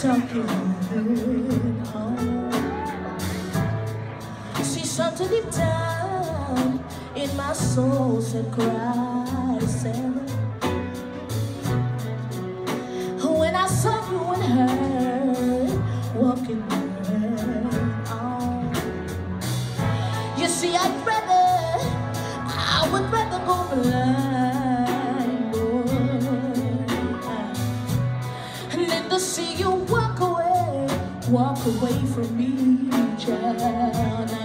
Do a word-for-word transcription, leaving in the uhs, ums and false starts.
talking home. See, something deep down in my soul said, cry, Sarah. When I saw you and her walking on, you see, I'd rather, I would rather go blind, boy, than to see you walk away, walk away from me, child.